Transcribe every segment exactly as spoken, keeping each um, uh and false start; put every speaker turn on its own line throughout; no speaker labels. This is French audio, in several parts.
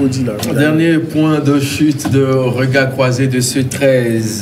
dit là.
Dernier point de chute de regard croisé de ce treize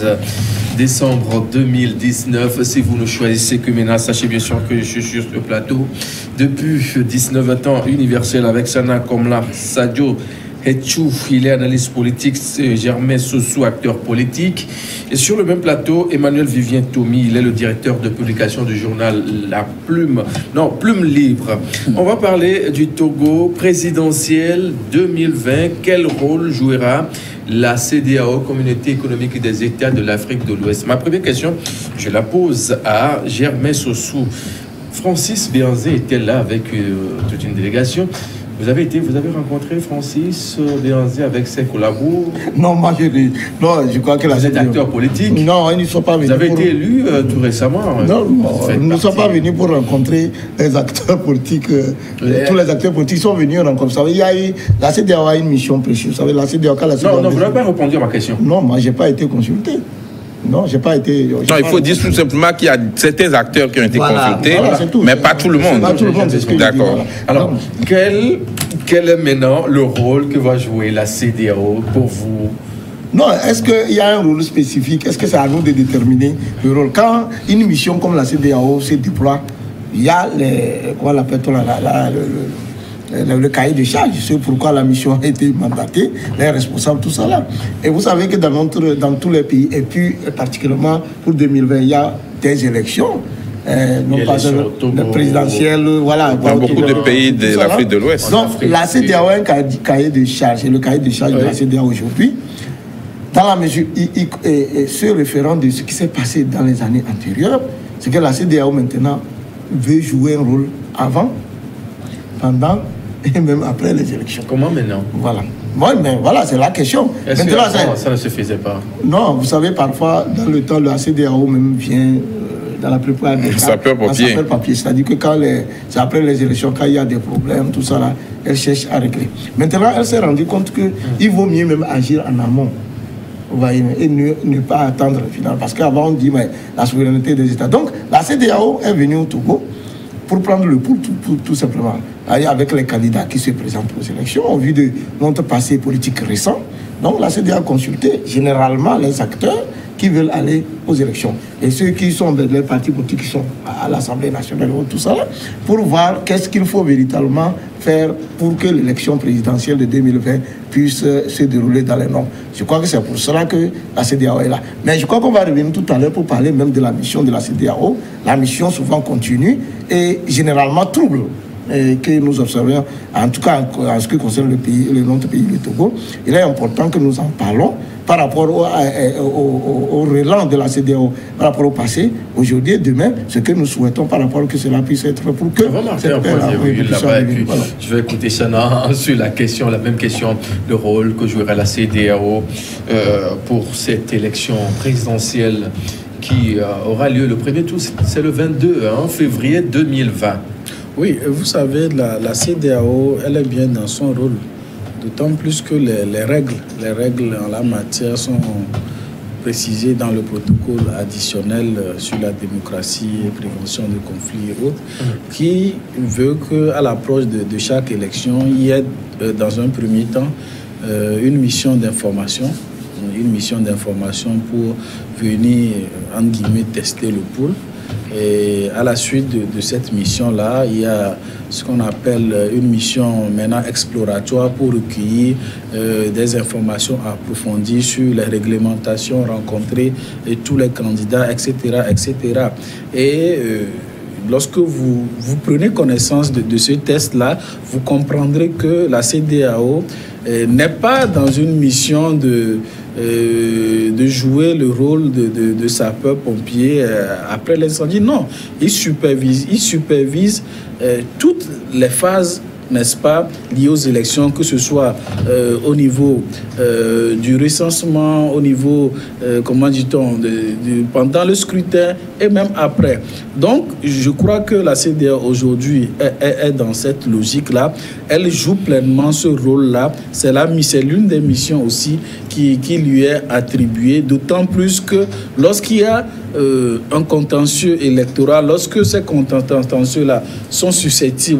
décembre deux mille dix-neuf. Si vous nous choisissez que maintenant, sachez bien sûr que je suis sur ce plateau depuis dix-neuf ans universel avec Sana Komla Sadio Etchou, il est analyste politique, Germain Sossou, acteur politique. Et sur le même plateau, Emmanuel Vivien Tomi, il est le directeur de publication du journal La Plume, non, Plume Libre. On va parler du Togo présidentiel deux mille vingt. Quel rôle jouera la C E D A O, Communauté économique des États de l'Afrique de l'Ouest? Ma première question, je la pose à Germain Sossou. Francis Béanzé était là avec euh, toute une délégation. Vous avez été, vous avez rencontré Francis Béanzé avec ses collabos?
Non, moi je non, je crois que la
vous êtes acteur politique.
Non, ils ne sont pas venus.
Vous avez
pour...
été élu euh, tout récemment.
Non, ils ne sont pas venus pour rencontrer les acteurs politiques. Euh, les... Tous les acteurs politiques sont venus rencontrer. Vous savez, il y a eu, la C E D A O a une mission précieuse. Vous savez, la C E D A O, la C E D A O.
Non, non, vous n'avez pas répondu à ma question.
Non, moi je n'ai pas été consulté. Non, j'ai pas été.
Non, il faut dire tout simplement qu'il y a certains acteurs qui ont été
voilà,
consultés,
voilà, tout.
mais pas tout le monde.
Pas tout le monde, c'est ce que
D'accord.
Voilà.
Alors, quel, quel est maintenant le rôle que va jouer la C E D A O pour vous?
Non, est-ce qu'il y a un rôle spécifique? Est-ce que c'est à nous de déterminer le rôle? Quand une mission comme la C E D A O se déploie, il y a les, quoi l'appelle-t-on là, là, là, le, le, Le, le cahier de charge, c'est pourquoi la mission a été mandatée, les responsables, tout ça là. Et vous savez que dans, notre, dans tous les pays, et puis particulièrement pour deux mille vingt, il y a des élections, euh, non pas de, de présidentielles, voilà.
Dans beaucoup de pays de l'Afrique de l'Ouest.
Donc la C E D A O a un cahier de charge, et le cahier de charge oui. de la C E D A O aujourd'hui, dans la mesure, il, il, et, et se référant de ce qui s'est passé dans les années antérieures, c'est que la C E D A O maintenant veut jouer un rôle avant, pendant et même après les élections.
Comment maintenant? Voilà.
Moi, mais voilà, c'est la question.
Est-ce que ça, ça ne se faisait pas? Non,
vous savez, parfois, dans le temps, la C E D A O même vient euh, dans la plupart des cas.
Sapeur-papier.
Sapeur-papier. C'est-à-dire que quand c'est après les élections, quand il y a des problèmes, tout ça là, elle cherche à régler. Maintenant, elle s'est rendue compte qu'il vaut mieux même agir en amont. Vous voyez, et ne, ne pas attendre le final. Parce qu'avant, on dit mais, la souveraineté des États. Donc, la C E D A O est venue au Togo pour prendre le pouls, tout, tout, tout simplement, avec les candidats qui se présentent aux élections, au vu de notre passé politique récent. Donc la C E D A O a consulté généralement les acteurs qui veulent aller aux élections. Et ceux qui sont des les partis politiques qui sont à l'Assemblée nationale, tout ça, pour voir qu'est-ce qu'il faut véritablement faire pour que l'élection présidentielle de deux mille vingt puisse se dérouler dans les normes. Je crois que c'est pour cela que la C E D A O est là. Mais je crois qu'on va revenir tout à l'heure pour parler même de la mission de la C E D A O. La mission souvent continue et généralement trouble. Et que nous observons, en tout cas en ce qui concerne le pays, le notre pays, le Togo, il est important que nous en parlons par rapport au, au, au, au relan de la C E D A O, par rapport au passé, aujourd'hui et demain, ce que nous souhaitons par rapport à que cela puisse être pour que...
Cette paix, là-bas, et puis, voilà. Je vais écouter Sana sur la question, la même question, le rôle que jouera la C E D A O euh, pour cette élection présidentielle qui euh, aura lieu le premier tour, c'est le vingt-deux hein, février deux mille vingt.
Oui, vous savez, la, la C E D A O, elle est bien dans son rôle. D'autant plus que les, les règles, les règles en la matière sont précisées dans le protocole additionnel sur la démocratie et prévention des conflits et autres, mmh. qui veut qu'à l'approche de, de chaque élection, il y ait euh, dans un premier temps euh, une mission d'information, une mission d'information pour venir, entre guillemets, tester le pouls. Et à la suite de, de cette mission-là, il y a ce qu'on appelle une mission maintenant exploratoire pour recueillir euh, des informations approfondies sur les réglementations rencontrées et tous les candidats, et cetera, et cetera. Et euh, lorsque vous, vous prenez connaissance de, de ce test-là, vous comprendrez que la C E D A O euh, n'est pas dans une mission de... Euh, de jouer le rôle de, de, de sapeur-pompier euh, après l'incendie. Non, il supervise, il supervise euh, toutes les phases, n'est-ce pas, liées aux élections, que ce soit euh, au niveau euh, du recensement, au niveau, euh, comment dit-on, de, de, pendant le scrutin et même après. Donc, je crois que la C E D A O aujourd'hui est, est, est dans cette logique-là. Elle joue pleinement ce rôle-là. C'est l'une des missions aussi qui, qui lui est attribuée, d'autant plus que lorsqu'il y a euh, un contentieux électoral, lorsque ces contentieux-là sont susceptibles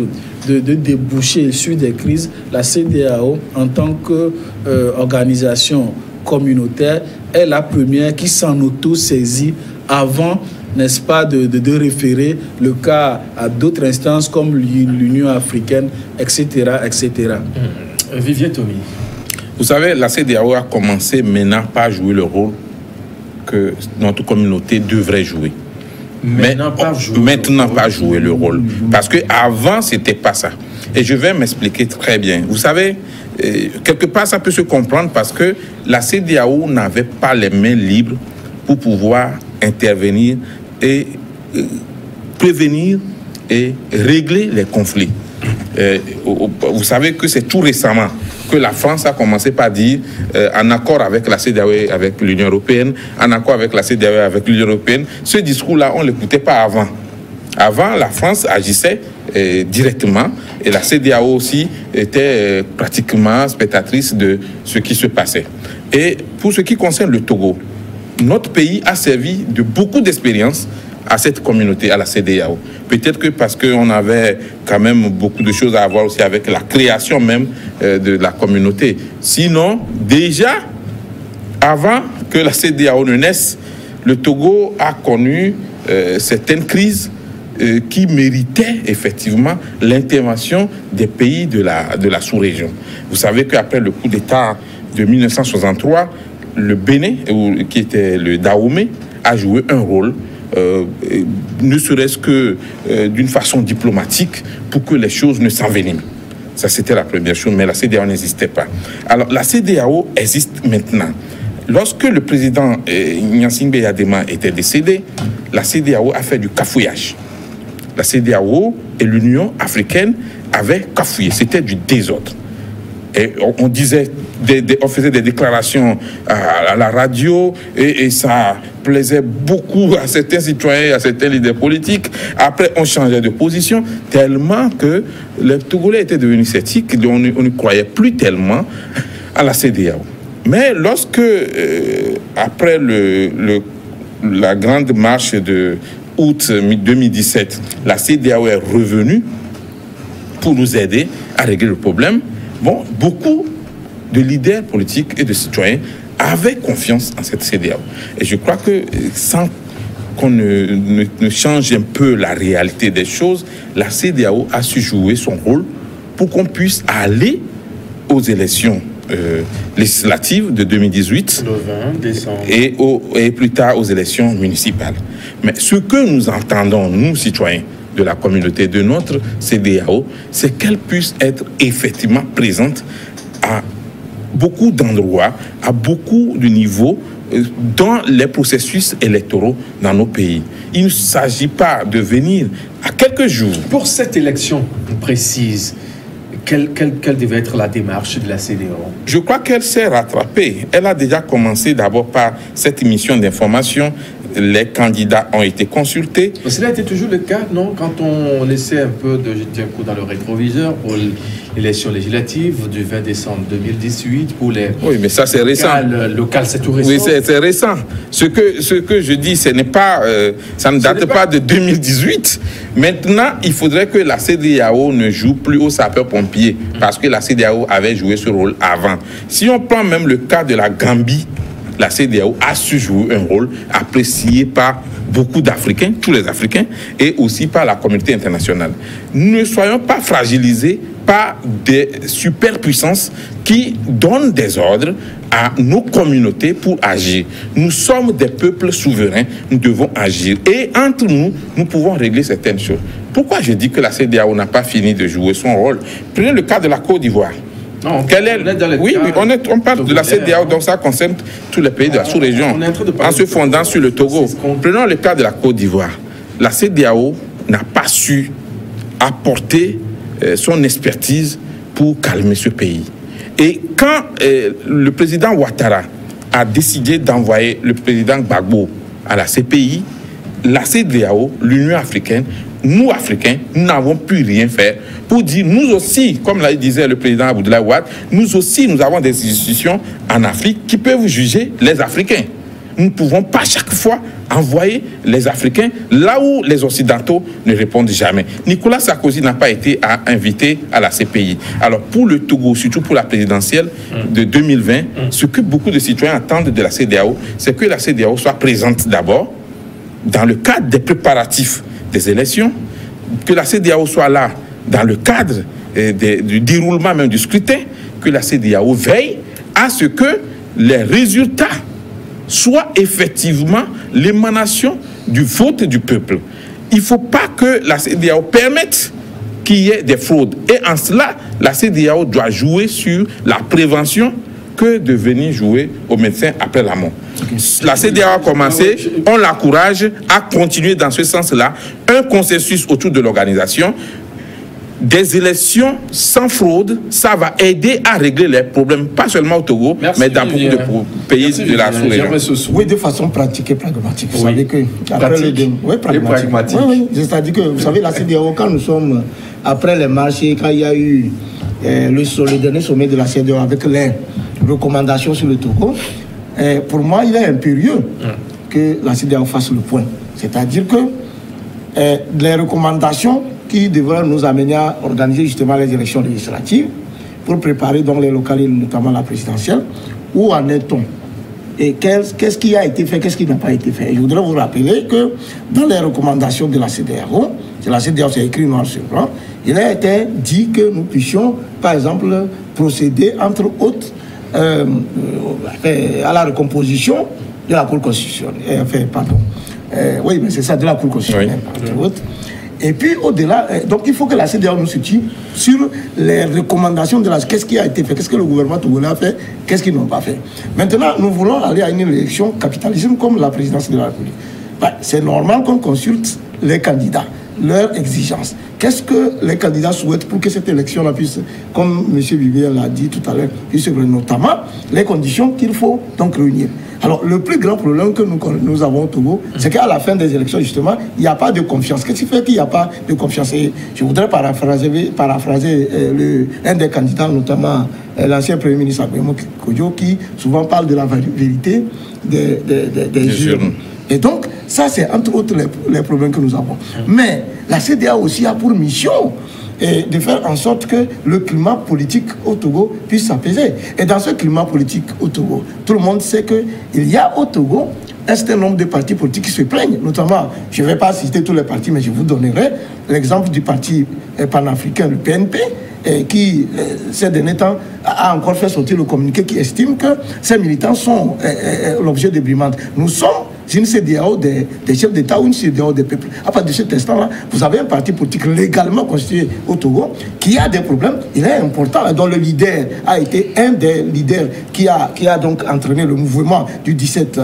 de, de déboucher sur des crises, la C D A O, en tant qu'organisation euh, communautaire, est la première qui s'en auto-saisit avant, n'est-ce pas, de, de, de référer le cas à d'autres instances comme l'Union africaine, et cetera, et cetera.
Mmh. Vivier Tomi.
Vous savez, la C D A O a commencé maintenant par jouer le rôle que notre communauté devrait jouer.
Maintenant, Mais, pas, jouer
maintenant pas jouer le rôle. Parce qu'avant, ce n'était pas ça. Et je vais m'expliquer très bien. Vous savez, euh, quelque part, ça peut se comprendre parce que la C D A O n'avait pas les mains libres pour pouvoir intervenir et euh, prévenir et régler les conflits. Euh, vous savez que c'est tout récemment que la France a commencé par dire, euh, en accord avec la C D A O, avec l'Union européenne, en accord avec la C D A O, avec l'Union européenne, ce discours-là, on ne l'écoutait pas avant. Avant, la France agissait euh, directement et la C D A O aussi était euh, pratiquement spectatrice de ce qui se passait. Et pour ce qui concerne le Togo, notre pays a servi de beaucoup d'expérience à cette communauté, à la C D A O. Peut-être que parce qu'on avait quand même beaucoup de choses à voir aussi avec la création même euh, de la communauté. Sinon, déjà, avant que la C D A O ne naisse, le Togo a connu euh, certaines crises euh, qui méritaient effectivement l'intervention des pays de la, de la sous-région. Vous savez qu'après le coup d'État de mille neuf cent soixante-trois, le Bénin, qui était le Dahomey, a joué un rôle Euh, ne serait-ce que euh, d'une façon diplomatique pour que les choses ne s'enveniment. Ça, c'était la première chose, mais la C D A O n'existait pas. Alors, la C D A O existe maintenant. Lorsque le président euh, Gnassingbé Eyadema était décédé, la C D A O a fait du cafouillage. La C D A O et l'Union africaine avaient cafouillé. C'était du désordre. Et on, on disait, des, des, on faisait des déclarations à, à la radio et, et ça plaisait beaucoup à certains citoyens, à certains leaders politiques. Après, on changeait de position tellement que les Togolais étaient devenus sceptiques, on, on ne croyait plus tellement à la C D A O. Mais lorsque, euh, après le, le, la grande marche de août deux mille dix-sept, la C D A O est revenue pour nous aider à régler le problème, bon, beaucoup de leaders politiques et de citoyens avaient confiance en cette C D A O. Et je crois que sans qu'on ne, ne, ne change un peu la réalité des choses, la C D A O a su jouer son rôle pour qu'on puisse aller aux élections euh, législatives de deux mille dix-huit
le vingt décembre.
Et, au, et plus tard aux élections municipales. Mais ce que nous entendons, nous citoyens, de la communauté de notre C D A O, c'est qu'elle puisse être effectivement présente à beaucoup d'endroits, à beaucoup de niveaux dans les processus électoraux dans nos pays. Il ne s'agit pas de venir à quelques jours.
Pour cette élection précise, quelle, quelle, quelle devait être la démarche de la C D A O?
Je crois qu'elle s'est rattrapée. Elle a déjà commencé d'abord par cette émission d'information. Les candidats ont été consultés.
Mais cela était toujours le cas, non? Quand on laissait un peu de jeter un coup dans le rétroviseur pour l'élection législative du vingt décembre deux mille dix-huit, pour les...
Oui, mais ça c'est récent.
Le local, c'est tout récent.
Oui, c'est récent. Ce que, ce que je dis, ce n'est pas, euh, ça ne date pas... pas de deux mille dix-huit. Maintenant, il faudrait que la C D A O ne joue plus au sapeur-pompier, mmh. parce que la C D A O avait joué ce rôle avant. Si on prend même le cas de la Gambie, la C D A O a su jouer un rôle apprécié par beaucoup d'Africains, tous les Africains, et aussi par la communauté internationale. Ne soyons pas fragilisés par des superpuissances qui donnent des ordres à nos communautés pour agir. Nous sommes des peuples souverains, nous devons agir. Et entre nous, nous pouvons régler certaines choses. Pourquoi je dis que la C D A O n'a pas fini de jouer son rôle? Prenez le cas de la Côte d'Ivoire.
Non,
Quel est... est oui, oui, on, est, on parle de la C D A O, donc ça concerne tous les pays de la sous-région, en se fondant sur le Togo. Prenons le cas de la Côte d'Ivoire. La C D A O n'a pas su apporter euh, son expertise pour calmer ce pays. Et quand euh, le président Ouattara a décidé d'envoyer le président Gbagbo à la C P I, la C D A O, l'Union africaine, nous, Africains, nous n'avons pu rien faire pour dire, nous aussi, comme l'a disait le président Abdoulaye Wade, nous aussi, nous avons des institutions en Afrique qui peuvent juger les Africains. nous ne pouvons pas chaque fois envoyer les Africains là où les Occidentaux ne répondent jamais. Nicolas Sarkozy n'a pas été invité à la C P I. Alors pour le Togo, surtout pour la présidentielle de deux mille vingt, ce que beaucoup de citoyens attendent de la C E D E A O, c'est que la C E D E A O soit présente d'abord dans le cadre des préparatifs des élections, que la C E D E A O soit là dans le cadre eh, des, du déroulement même du scrutin, que la C E D E A O veille à ce que les résultats soient effectivement l'émanation du vote du peuple. Il ne faut pas que la C E D E A O permette qu'il y ait des fraudes. Et en cela, la C E D E A O doit jouer sur la prévention que de venir jouer aux médecins après la mort. Okay. La C E D E A O a commencé, on l'encourage à continuer dans ce sens-là, un consensus autour de l'organisation. Des élections sans fraude, ça va aider à régler les problèmes, pas seulement au Togo, Merci mais dans beaucoup de pays Merci de la sous-région.
Oui, de façon pratique et pragmatique. Vous oui. savez que après
pratique
le oui, pragmatique. pragmatique. Oui, oui. C'est-à-dire que vous savez, la C E D E A O, quand nous sommes après les marchés, quand il y a eu euh, le, le dernier sommet de la C E D E A O avec les recommandations sur le Togo, euh, pour moi, il est impérieux mm. que la C E D E A O fasse le point. C'est-à-dire que euh, les recommandations qui devraient nous amener à organiser justement les élections législatives pour préparer donc les locales, notamment la présidentielle. Où en est-on? Et qu'est-ce qui a été fait, qu'est-ce qui n'a pas été fait? Je voudrais vous rappeler que dans les recommandations de la C E D E A O, la C E D E A O c'est écrit noir sur blanc, il a été dit que nous puissions, par exemple, procéder, entre autres, euh, à la recomposition de la Cour constitutionnelle. Enfin, pardon. Euh, oui, mais c'est ça, de la Cour constitutionnelle, oui. entre autres. Et puis au-delà, donc il faut que la C E D E A O nous situe sur les recommandations de la... Qu'est-ce qui a été fait, qu'est-ce que le gouvernement togolais a fait, qu'est-ce qu'ils n'ont pas fait. Maintenant, nous voulons aller à une élection capitalisme comme la présidence de la République. Ben, c'est normal qu'on consulte les candidats, leurs exigences. Qu'est-ce que les candidats souhaitent pour que cette élection-là puisse, comme M. Vivier l'a dit tout à l'heure, puisse notamment les conditions qu'il faut donc réunir. Alors, le plus grand problème que nous, nous avons au Togo, c'est qu'à la fin des élections, justement, il n'y a pas de confiance. Qu'est-ce qui fait qu'il n'y a pas de confiance? Et je voudrais paraphraser, paraphraser euh, le, un des candidats, notamment euh, l'ancien Premier ministre Agbemo Kodjo, qui souvent parle de la vérité des, des, des, des urnes. Et donc, ça, c'est entre autres les, les problèmes que nous avons. Mais la C E D E A O aussi a pour mission et de faire en sorte que le climat politique au Togo puisse s'apaiser. Et dans ce climat politique au Togo, tout le monde sait qu'il y a au Togo un certain nombre de partis politiques qui se plaignent. Notamment, je ne vais pas citer tous les partis, mais je vous donnerai l'exemple du parti panafricain, le P N P, et qui, ces derniers temps, a encore fait sortir le communiqué qui estime que ces militants sont l'objet de brimades. Nous sommes une C E D E A O des, des chefs d'État ou une C E D E A O des peuples. À partir de cet instant-là, vous avez un parti politique légalement constitué au Togo qui a des problèmes. Il est important, dont le leader a été un des leaders qui a, qui a donc entraîné le mouvement du dix-sept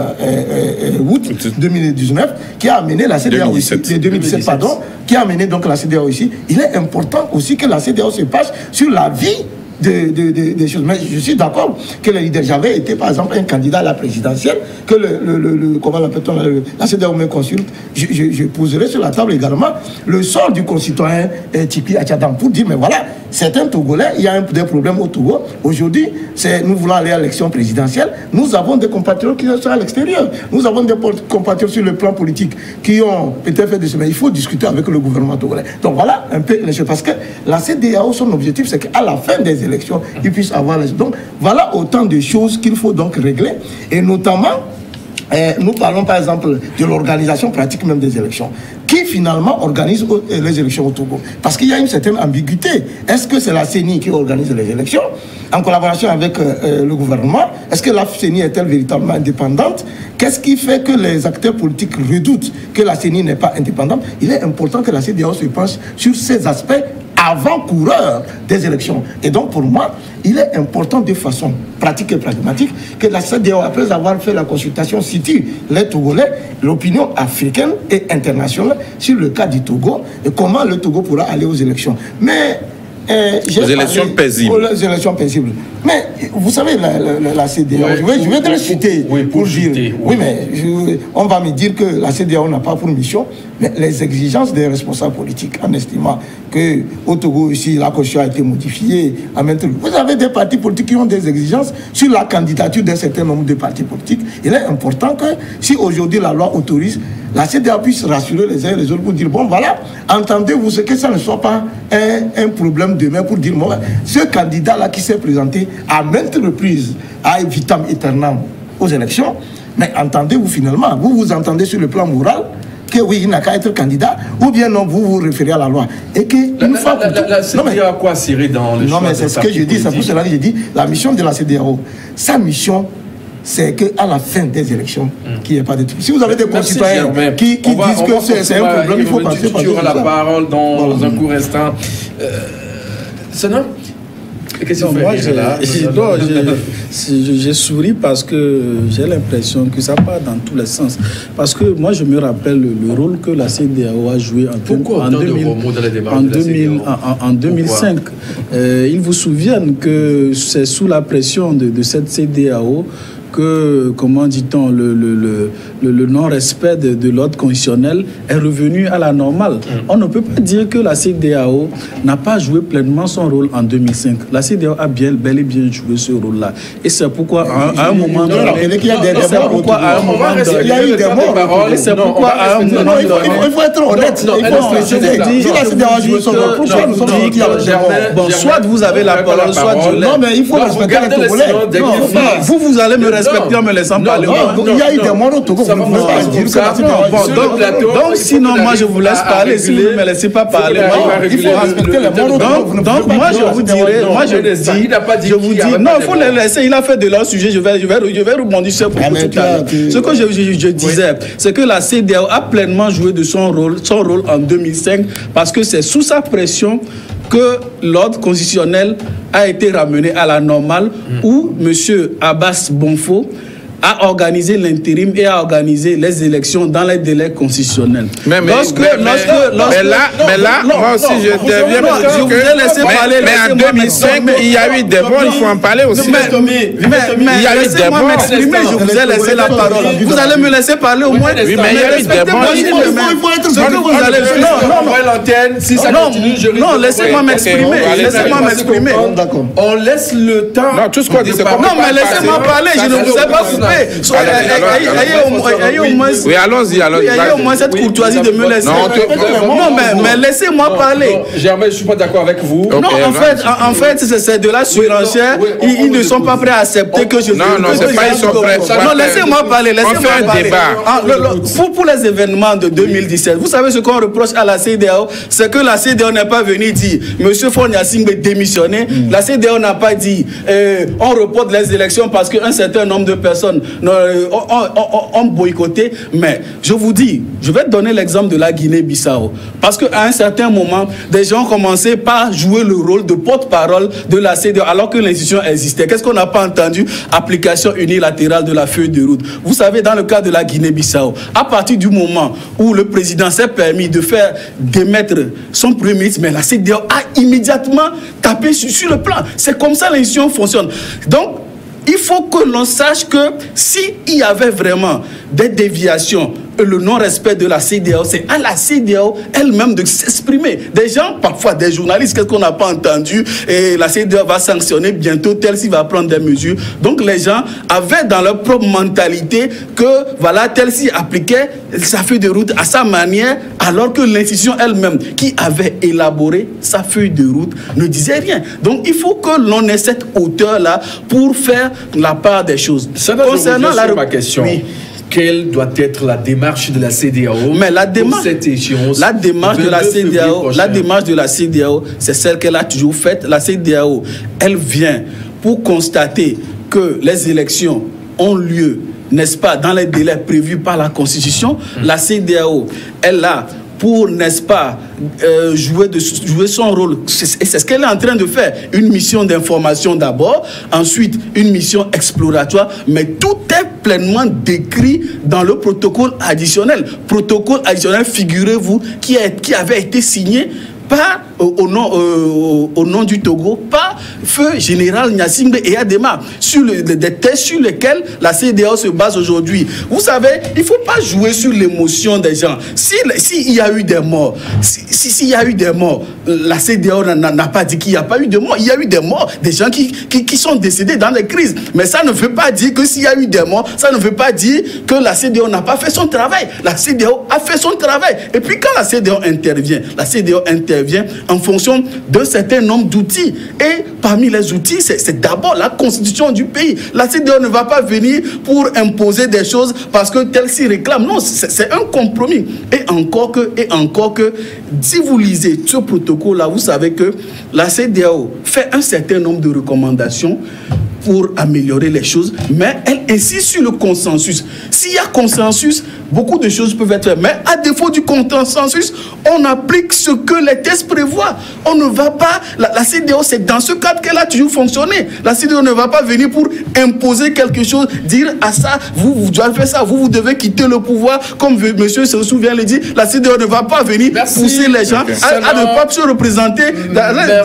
août deux mille dix-neuf, qui a amené la C E D E A O ici, deux mille dix-sept, pardon, qui a amené donc la C E D E A O ici. Il est important aussi que la C E D E A O se penche sur la vie De, de, de, de choses. Mais je suis d'accord que le leader, j'avais été par exemple un candidat à la présidentielle, que le, le, le, le comment l'appelle-t-on, la C E D E A O me consulte, je, je, je poserai sur la table également le sort du concitoyen eh, Tipi Atchadam pour dire, mais voilà, c'est un Togolais, il y a un, des problèmes au Togo. Aujourd'hui, nous voulons aller à l'élection présidentielle, nous avons des compatriotes qui sont à l'extérieur, nous avons des compatriotes sur le plan politique qui ont peut-être fait des semaines. Il faut discuter avec le gouvernement togolais. Donc voilà un peu les choses, parce que la C E D E A O, son objectif, c'est qu'à la fin des élections, ils puissent avoir les... Donc voilà autant de choses qu'il faut donc régler, et notamment eh, nous parlons par exemple de l'organisation pratique même des élections. Qui finalement organise les élections au Togo? Parce qu'il y a une certaine ambiguïté. Est-ce que c'est la C E N I qui organise les élections en collaboration avec euh, le gouvernement? Est-ce que la C E N I est-elle véritablement indépendante? Qu'est-ce qui fait que les acteurs politiques redoutent que la C E N I n'est pas indépendante? Il est important que la C E D E A O se penche sur ces aspects avant-coureur des élections. Et donc, pour moi, il est important de façon pratique et pragmatique que la C E D E A O, après avoir fait la consultation, situe les Togolais, l'opinion africaine et internationale sur le cas du Togo et comment le Togo pourra aller aux élections. Mais Euh,
aux élections paisibles.
Aux élections paisibles. Mais vous savez, la, la, la C D A O, ouais, je vais, je vais te le citer
oui, pour,
pour dire.
chuter,
oui, oui mais je, on va me dire que la C D A O n'a pas pour mission, mais les exigences des responsables politiques, en estimant qu'au Togo, ici, la Constitution a été modifiée. À maintenant, vous avez des partis politiques qui ont des exigences sur la candidature d'un certain nombre de partis politiques. Il est important que, si aujourd'hui la loi autorise, la C D A O puisse rassurer les uns et les autres pour dire, bon, voilà, entendez-vous ce que ça ne soit pas un, un problème demain pour dire, moi, ce candidat-là qui s'est présenté à maintes reprises à vitam aeternam aux élections, mais entendez-vous finalement, vous vous entendez sur le plan moral que oui, il n'a qu'à être candidat, ou bien non, vous vous référez à la loi. Et que
la,
une fois
la, la, la, la, non, mais, à quoi Cyril dans le
non, mais c'est ce que je dis, c'est pour cela que je dis, la mission de la C D A O, sa mission, c'est qu'à la fin des élections, mm. qu'il n'y ait pas de... Si vous avez des concitoyens qui, qui
va,
disent que c'est un problème, il faut passer par ça.
Tu auras la parole dans voilà. un court instant. Euh, Sana, qu'est-ce que vous faites là?
J'ai souri parce que j'ai l'impression que ça part dans tous les sens. Parce que moi, je me rappelle le rôle que la C D A O a joué en,
Pourquoi
en, deux mille, en, deux mille, en, en deux mille cinq. Euh, ils vous souviennent que c'est sous la pression de, de cette C D A O que, comment dit-on, le, le, le, le, le non-respect de, de l'ordre constitutionnel est revenu à la normale. Mm. On ne peut pas dire que la C D A O n'a pas joué pleinement son rôle en deux mille cinq. La C D A O a bien, bel et bien joué ce rôle-là. Et c'est pourquoi, à, à un moment donné... C'est pourquoi, à un moment donné...
Il y a eu des morts.
C'est pourquoi, à un moment donné...
Il faut être honnête. Il faut préciser. Si la C D A O a joué son rôle, pourquoi nous sommes qui a le
Bon, soit vous avez la parole, soit je l'ai.
Non, mais il faut respecter les Togolais.
Vous, vous allez me respecter en me laissant
non,
parler.
Non, non, il y a eu des morts au Togo.
Ça va pas dire ça. Donc, sinon, moi, je vous laisse parler. Si vous ne me laissez pas parler,
il faut respecter les morts au Togo.
Donc, moi, je vous dirais, moi, je dis, je vous dis, non, il faut les laisser. Il a fait de leur sujet. Je vais, je vais, je vais rebondir sur ce que je, je, je disais, c'est que la C D A O a pleinement joué de son rôle, son rôle en deux mille cinq, parce que c'est sous sa pression que l'ordre constitutionnel a été ramené à la normale, mmh. où M. Abbas Bonfo a organisé l'intérim et a organisé les élections dans les délais constitutionnels.
Mais, mais,
lorsque,
mais,
lorsque,
mais,
lorsque,
mais là,
non,
mais là
non,
moi aussi,
non,
je interviens
non,
pour dire
je vous
que...
ai laissé
mais,
parler,
mais en deux mille cinq, mais, il y a eu des bons, il faut en parler aussi.
Mais, mais, mais, mais il y a eu des bons. M'exprimer, je vous ai laissé la parole. Vous allez me laisser parler au moins.
Oui, mais il y a eu des bons.
Il faut être... Ce que vous allez... Non, non,
non. Si ça continue, je...
Non, laissez-moi m'exprimer. Laissez-moi m'exprimer.
On laisse le temps...
Non, tout ce qu'on dit, c'est pas...
Non, mais laissez-moi parler. Je ne vous ai pas coupé.
Oui, allons-y, allons-y.
Ayez au moins cette courtoisie de me laisser.
Non,
non mais, mais laissez-moi parler.
Germain, je ne suis pas d'accord avec vous.
Non, en fait, en fait c'est de la surenchère. Ils ne sont pas prêts à accepter que je...
Non, non, c'est pas ils sont prêts.
Non, laissez-moi parler. Laissez-moi parler.
Débat.
Pour, pour les événements de deux mille dix-sept, vous savez ce qu'on reproche à la C D A O, c'est que la C D A O n'est pas venue dire Monsieur Fonia Singbe démissionner. Mm. La C D A O n'a pas dit euh, on reporte les élections parce qu'un certain nombre de personnes euh, ont, ont, ont boycotté. Mais je vous dis, je vais te donner l'exemple de la Guinée-Bissau. Parce qu'à un certain moment, des gens commençaient par jouer le rôle de porte-parole de la C D A O alors que l'institution existait. Qu'est-ce qu'on n'a pas entendu? Application unilatérale de la feuille de route. Vous savez, dans le cas de la Guinée-Bissau, à partir du moment où le président s'est permis de faire démettre son premier ministre, mais la C D A O a immédiatement tapé sur, sur le plan. C'est comme ça l'institution fonctionne. Donc, il faut que l'on sache que s'il y avait vraiment des déviations, le non-respect de la C D A O, c'est à la C D A O elle-même de s'exprimer. Des gens, parfois des journalistes, qu'est-ce qu'on n'a pas entendu, et la C D A O va sanctionner bientôt tel s'il va prendre des mesures. Donc les gens avaient dans leur propre mentalité que voilà, tel s'il appliquait sa feuille de route à sa manière, alors que l'institution elle-même qui avait élaboré sa feuille de route ne disait rien. Donc il faut que l'on ait cette hauteur-là pour faire la part des choses.
Ça va concernant la ma question. Oui. Quelle doit être la démarche de la C D A O?
Mais la démarche,
cette échéance
la démarche de la C D A O, la démarche de la C D A O, c'est celle qu'elle a toujours faite. La C D A O, elle vient pour constater que les élections ont lieu, n'est-ce pas, dans les délais prévus par la Constitution. Mmh. La C D A O, elle a pour, n'est-ce pas, euh, jouer, de, jouer son rôle. Et c'est ce qu'elle est en train de faire. Une mission d'information d'abord, ensuite une mission exploratoire, mais tout est pleinement décrit dans le protocole additionnel. Protocole additionnel, figurez-vous, qui, qui avait été signé pas au, au, nom, euh, au, au nom du Togo, pas feu général Gnassingbé et Adema, sur le, des tests sur lesquels la C E D E A O se base aujourd'hui. Vous savez, il ne faut pas jouer sur l'émotion des gens. S'il si, si y a eu des morts, s'il si, si y a eu des morts, la C E D E A O n'a pas dit qu'il n'y a pas eu de morts. Il y a eu des morts, des gens qui, qui, qui sont décédés dans les crises. Mais ça ne veut pas dire que s'il y a eu des morts, ça ne veut pas dire que la C E D E A O n'a pas fait son travail. La C E D E A O a fait son travail. Et puis quand la C E D E A O intervient, la C E D E A O intervient en fonction d'un certain nombre d'outils. Et parmi les outils, c'est d'abord la constitution du pays. La C E D E A O ne va pas venir pour imposer des choses parce que tel s'y réclame. Non, c'est un compromis. Et encore que, et encore que, si vous lisez ce protocole-là, vous savez que la C E D E A O fait un certain nombre de recommandations pour améliorer les choses, mais elle insiste sur le consensus. S'il y a consensus, beaucoup de choses peuvent être faites. Mais à défaut du consensus, on applique ce que les tests prévoient. On ne va pas... La, la C E D E A O, c'est dans ce cadre qu'elle a toujours fonctionné. La C E D E A O ne va pas venir pour imposer quelque chose, dire à ça, vous, vous devez faire ça, vous, vous devez quitter le pouvoir. Comme monsieur se souvient le dit, la C E D E A O ne va pas venir Merci. pousser les gens okay. à, à ne pas se représenter dans,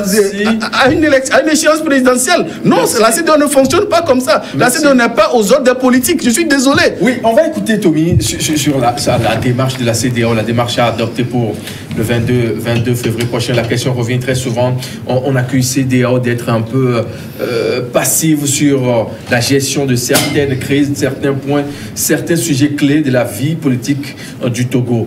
à, à, une élection, à une échéance présidentielle. Non, Merci. la C E D E A O ne fonctionne pas comme ça. Merci. La C E D E A O n'est pas aux ordres des politiques. Je suis désolé.
Oui, on va écouter Tommy sur, sur, la, sur la démarche de la C E D E A O, la démarche à adopter pour le vingt-deux février prochain. La question revient très souvent. On, on accuse C E D E A O d'être un peu euh, passive sur euh, la gestion de certaines crises, certains points, certains sujets clés de la vie politique euh, du Togo.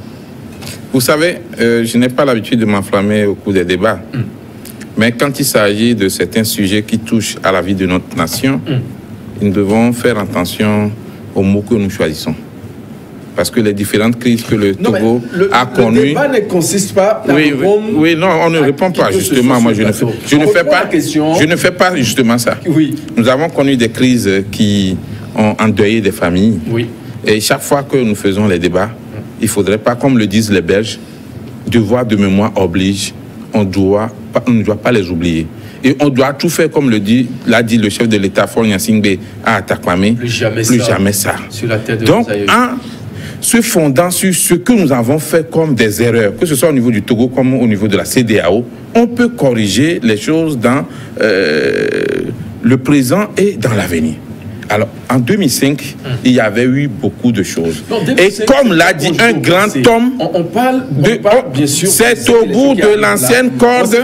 Vous savez, euh, je n'ai pas l'habitude de m'enflammer au cours des débats. Mm. Mais quand il s'agit de certains sujets qui touchent à la vie de notre nation, mm. nous devons faire attention aux mots que nous choisissons. Parce que les différentes crises que le non, Togo le, a connues... Le
débat ne consiste pas à
oui, oui, oui, non, on ne répond pas, justement. Moi, je ne fais, je ne fais pas, je ne fais pas justement ça.
Oui.
Nous avons connu des crises qui ont endeuillé des familles.
Oui.
Et chaque fois que nous faisons les débats, il ne faudrait pas, comme le disent les Belges, devoir de mémoire oblige, on, doit, on ne doit pas les oublier. Et on doit tout faire, comme le dit, l'a dit le chef de l'État, Faure Gnassingbé, à Atakwame.
Plus jamais
plus
ça.
Jamais ça.
Sur la tête de
Donc, en se fondant sur ce que nous avons fait comme des erreurs, que ce soit au niveau du Togo comme au niveau de la C E D E A O, on peut corriger les choses dans euh, le présent et dans l'avenir. Alors, en deux mille cinq, hum. il y avait eu beaucoup de choses. Non, et comme l'a dit un grand homme,
on, on parle, on
de,
parle bien sûr.
C'est au bout de l'ancienne corde.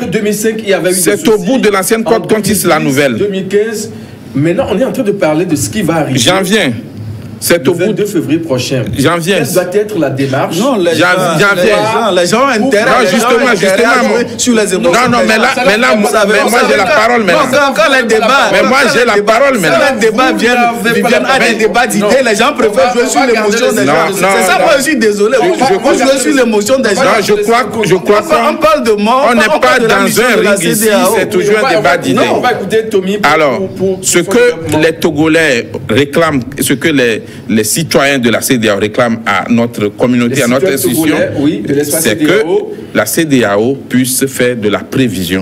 C'est au bout de l'ancienne corde qu'on tisse la nouvelle.
deux mille quinze, maintenant, on est en train de parler de ce qui va arriver.
J'en viens. C'est au bout
de février prochain.
J'en viens.
Quelle va être la démarche?
Non, les gens, les gens, les gens intéressent.
Non, justement, justement.
Sur les émotions.
Non, non, mais là, mais là, mais moi j'ai la parole maintenant.
Non, quand les débats.
Mais moi j'ai la parole maintenant.
Quand les débats viennent à des débats d'idées, les gens préfèrent jouer sur l'émotion des gens. C'est ça, moi je suis désolé. Moi je jouer sur l'émotion des gens.
Non, je crois, je crois
qu'on parle de mort.
On n'est pas dans un ring ici. C'est toujours un débat d'idées.
On va écouter Tommy.
Alors, ce que les Togolais réclament, ce que les les citoyens de la C E D E A O réclament à notre communauté, à notre institution,
oui,
c'est que la C E D E A O puisse faire de la prévision,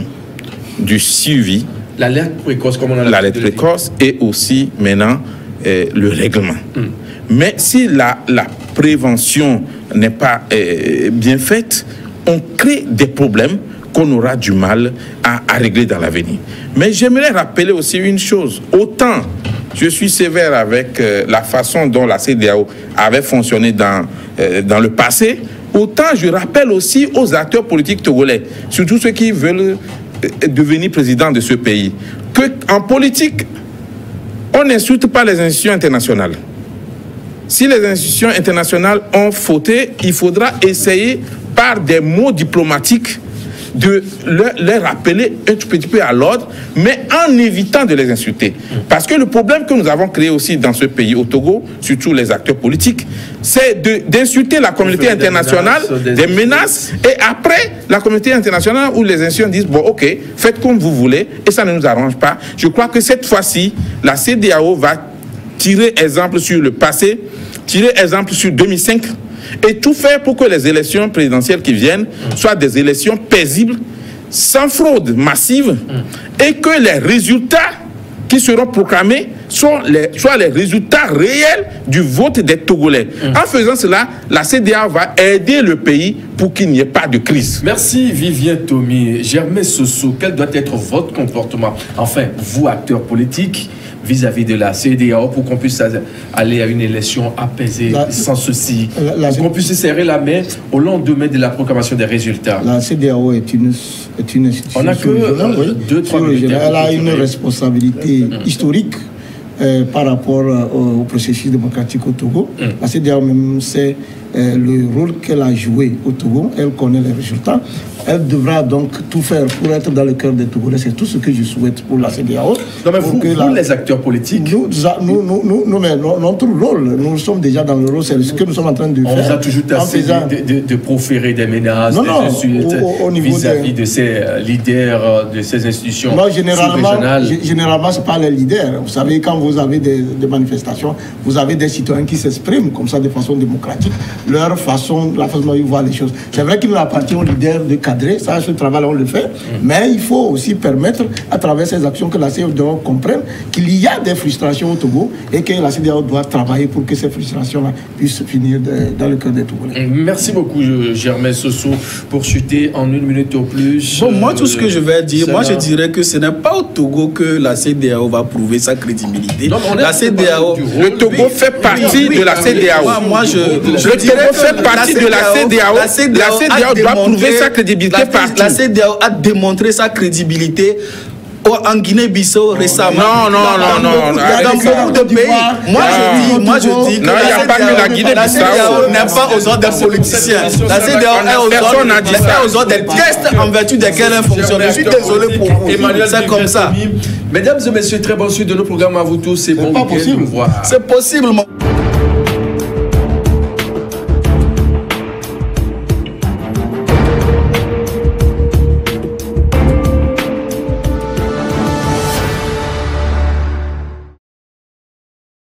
du suivi,
l'alerte précoce, comme on a
l'alerte précoce et aussi maintenant euh, le règlement. Mm. Mais si la, la prévention n'est pas euh, bien faite, on crée des problèmes qu'on aura du mal à, à régler dans l'avenir. Mais j'aimerais rappeler aussi une chose. Autant je suis sévère avec euh, la façon dont la C E D E A O avait fonctionné dans, euh, dans le passé, autant je rappelle aussi aux acteurs politiques togolais, surtout ceux qui veulent euh, devenir président de ce pays, qu'en politique, on n'insulte pas les institutions internationales. Si les institutions internationales ont fauté, il faudra essayer par des mots diplomatiques de leur, leur rappeler un tout petit peu à l'ordre, mais en évitant de les insulter. Parce que le problème que nous avons créé aussi dans ce pays, au Togo, surtout les acteurs politiques, c'est d'insulter la communauté internationale, des menaces, des menaces, et après, la communauté internationale où les institutions disent, bon, ok, faites comme vous voulez, et ça ne nous arrange pas. Je crois que cette fois-ci, la C E D E A O va tirer exemple sur le passé, tirer exemple sur deux mille cinq, et tout faire pour que les élections présidentielles qui viennent soient des élections paisibles, sans fraude massive, et que les résultats qui seront proclamés sont les, soit les résultats réels du vote des Togolais. Mmh. En faisant cela, la C D A O va aider le pays pour qu'il n'y ait pas de crise.
Merci Vivien Tomi. Germain Soso, quel doit être votre comportement, enfin, vous, acteurs politiques, vis-à-vis de la C D A O pour qu'on puisse aller à une élection apaisée, la, sans souci, qu'on puisse serrer la main au lendemain de la proclamation des résultats.
La C D A O est une, est une institution.
On a que euh, oui, deux, trois minutes.
Elle a une responsabilité mmh. historique euh, par rapport euh, au processus démocratique au Togo. Mmh. La C D A O même sait euh, le rôle qu'elle a joué au Togo. Elle connaît les résultats. Elle devra donc tout faire pour être dans le cœur des Togolais. C'est tout ce que je souhaite pour la C D A O.
Non, mais vous, vous la... les acteurs politiques,
nous, nous, nous, nous, nous mais notre rôle, nous sommes déjà dans le rôle, c'est ce que nous sommes en train de
on
faire.
On vous a toujours tassé faisant... de, de, de proférer des menaces, non, des non, insultes vis-à-vis de... de ces leaders, de ces institutions.
Non, généralement, généralement ce n'est pas les leaders. Vous savez, quand vous avez des, des manifestations, vous avez des citoyens qui s'expriment comme ça de façon démocratique, leur façon, la façon dont ils voient les choses. C'est vrai qu'il appartient aux leaders de cadrer, ça, ce travail on le fait, mmh. mais il faut aussi permettre, à travers ces actions, que la C D A O comprenne qu'il y a des frustrations au Togo et que la C D A O doit travailler pour que ces frustrations-là puissent finir de, dans le cœur des Togolais.
Merci beaucoup, Germain Soso, pour chuter en une minute au plus.
Bon, moi, tout ce que je vais dire, moi, je dirais que ce n'est pas au Togo que la C D A O va prouver sa crédibilité.
Non,
la C D A O,
le Togo fait partie de la C D A O.
Moi, moi je, je
le Togo fait partie de la C D A O. La C D A O doit prouver sa crédibilité partout.
La C D A O a démontré sa crédibilité en Guinée-Bissau récemment.
Non, non, non, non.
Dans beaucoup de pays. Moi, je dis, moi, je dis que
non, il n'y a pas que la Guinée-Bissau.
n'est pas aux ordres des politiciens. La C D A O est aux ordres des tests en vertu desquels elle fonctionne. Je suis désolé pour vous. C'est comme ça.
Mesdames et messieurs, très bonne suite de nos programmes à vous tous. C'est bon
week-end.
C'est possible.
C'est possible.